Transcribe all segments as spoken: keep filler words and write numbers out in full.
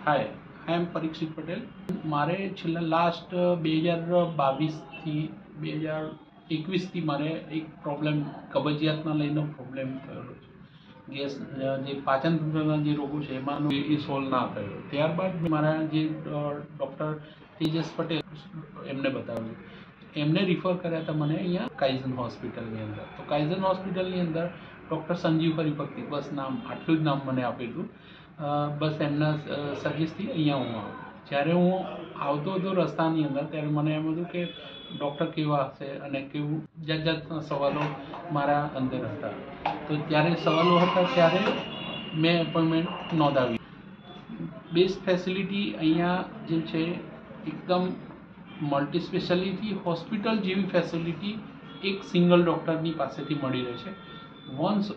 Hi I am Parikshit Patel. मारे छेल्ला last બે હજાર બાવીસ થી બે હજાર એકવીસ થી મારે એક પ્રોબ્લેમ કબજિયાતના લઈને પ્રોબ્લેમ થયેલો છે। ગેસ જે પાચન તંત્રના જે રોગો છે એમાંનો એ સોલ્વ ના થયો। ત્યારબાદ મારા જે ડૉક્ટર તેજસ પટેલ એમને બતાવ્યું, એમને રિફર કર્યા હતા મને અહીંયા કાઇઝન હોસ્પિટલની અંદર। તો કાઇઝન હોસ્પિટલની અંદર ડૉક્ટર સંજીવ હરિભક્તિ, બસ નામ આટલું જ નામ મને આપેલું। બસ એમના સજેસ્ટથી અહીંયા હું આવ્યો। જ્યારે હું આવતો હતો રસ્તાની અંદર ત્યારે મને એમ હતું કે ડૉક્ટર કેવા હશે અને કેવું જાત જાતના સવાલો મારા અંદર હતા। તો ત્યારે સવાલો હતા ત્યારે મેં એપોઇન્ટમેન્ટ નોંધાવી। બેસ્ટ ફેસિલિટી અહીંયા જે છે એકદમ મલ્ટી સ્પેશિયાલિટી હોસ્પિટલ જેવી ફેસિલિટી એક સિંગલ ડૉક્ટરની પાસેથી મળી રહે છે। Once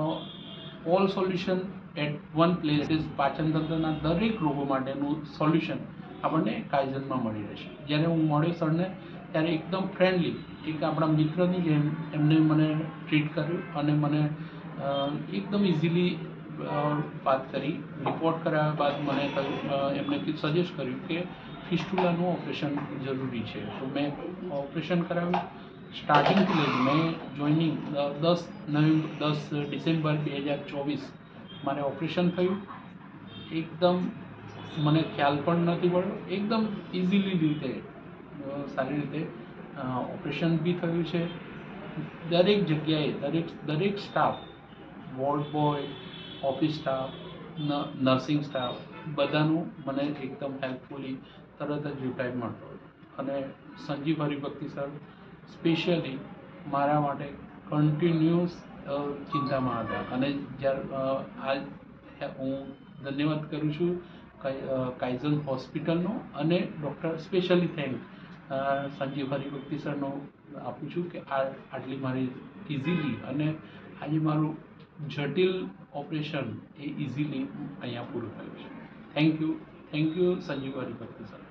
all solution at one place is પાચન તંત્રના દરેક રોગો માટેનું સોલ્યુશન આપણને કાઇઝનમાં મળી રહેશે। જ્યારે હું મળ્યો સરને ત્યારે એકદમ ફ્રેન્ડલી, એક આપણા મિત્રની જેમ એમને મને ટ્રીટ કર્યું અને મને એકદમ ઇઝીલી વાત કરી। રિપોર્ટ કરાવ્યા બાદ મને કહ્યું, એમને સજેસ્ટ કર્યું કે ફિસ્ટુલાનું ઓપરેશન જરૂરી છે। તો મેં ઓપરેશન કરાવ્યું। સ્ટાર્ટિંગથી લઈને મેં જોઈનિંગ દસ નવેમ્બર દસ ડિસેમ્બર બે હજાર ચોવીસ મારે ઓપરેશન થયું। એકદમ મને ખ્યાલ પણ નથી પડ્યો, એકદમ ઇઝીલી રીતે સારી રીતે ઓપરેશન બી થયું છે। દરેક જગ્યાએ દરેક દરેક staff, ward boy, office staff, nursing staff બધાનું મને એકદમ હેલ્પફુલી તરત જ રિપ્લાય મળતો હતો। અને સંજીવ હરિભક્તિ સર સ્પેશિયલી મારા માટે કન્ટિન્યુઅસ ચિંતામાં હતા। અને જ્યારે આજ હું ધન્યવાદ કરું છું કાઇઝન હોસ્પિટલનો અને doctor specially thank Sanjeev Haribhakti સરનો આપું છું કે આ આટલી મારી ઇઝીલી અને આજે મારું જટિલ ઓપરેશન એ ઇઝીલી અહીંયા પૂરું થયું છે। Thank you thank you Sanjeev Haribhakti sir.